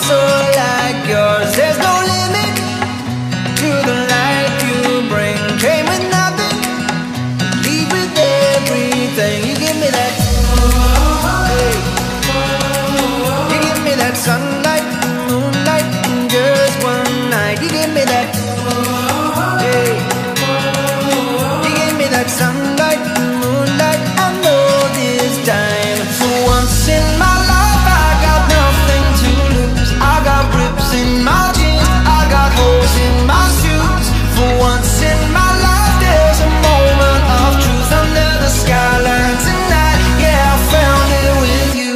soul like yours. There's no limit to the life you bring. Came with nothing, leave with everything. You give me that, hey. You give me that sunlight, moonlight, in just one night. You give me that, hey. You give me that sunlight, moonlight. I know this time, for once in my life I got nothing to lose. I got rips in my jeans, I got holes in my shoes. For once in my life there's a moment of truth under the skyline tonight. Yeah, I found it with you.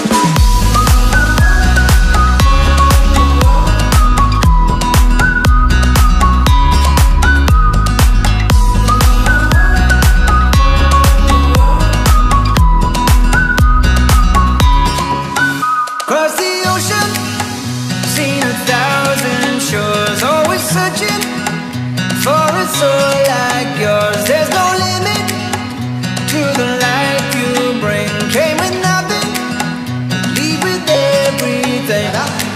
Cross the ocean, seen 1,000 shores, always searching for a soul like yours. There's no limit to the life you bring. Came with nothing, leave with everything.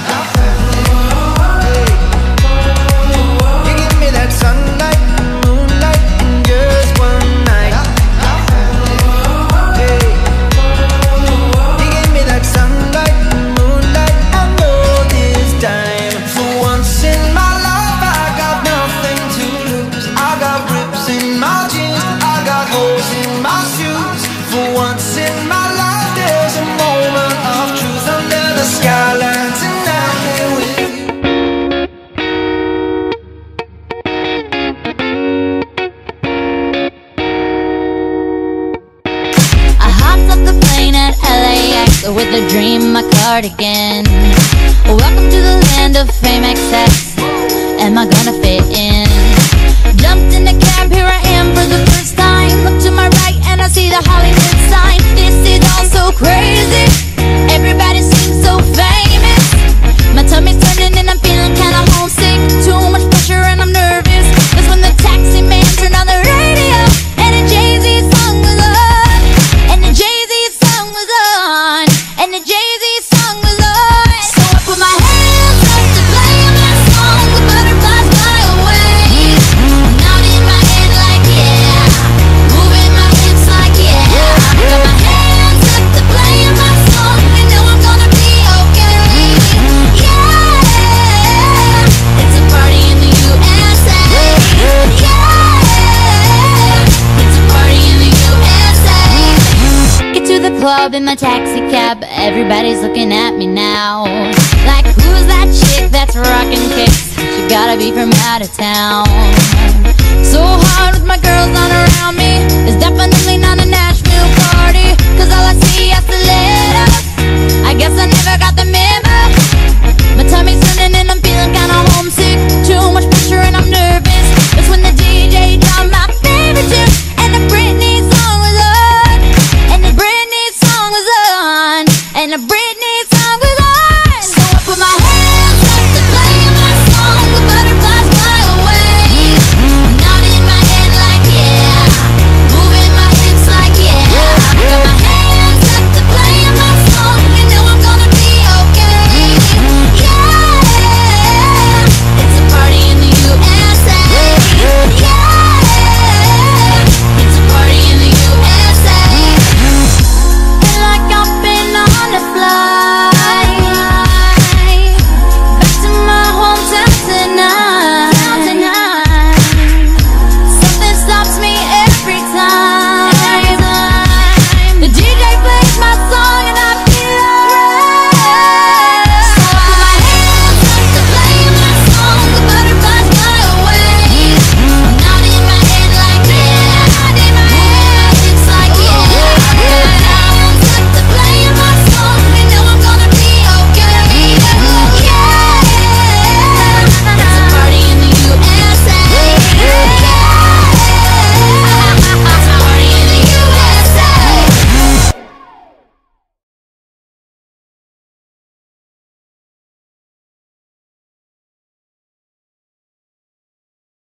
Hey. You give me that sunlight, moonlight, in just one night. Hey. You give me that sunlight, moonlight. I know this time, for once in my life I got nothing to lose. I got rips in my jeans, I got holes in my shoes. For once in my life there's a moment of truth under the skyline tonight with you. I hopped off the plane at LAX with a dream, my cardigan. Welcome to the land of fame excess. Am I gonna fit in? Jumped in the cab, here I am for the first time. Look to my right and I see the Hollywood sign. This is all so crazy, everybody seems so famous. My tummy's turning and I'm feeling kinda homesick. Too much pressure and I'm nervous. That's when the taxi man turned on the radio and a Jay-Z song was on. And the Jay-Z song was on. And the Jay-Z song was on. So I put my hands up to play my song. The butterflies fly away. Nodding in my head like yeah, moving my hips like yeah. Got my hands up to play my song. I know I'm gonna be okay. Yeah, it's a party in the USA. Yeah, it's a party in the USA. Get to the club in my taxi cab. Everybody's looking at me now, like who's that chick that's rockin' kicks? She gotta be from out of town. So hard with my girls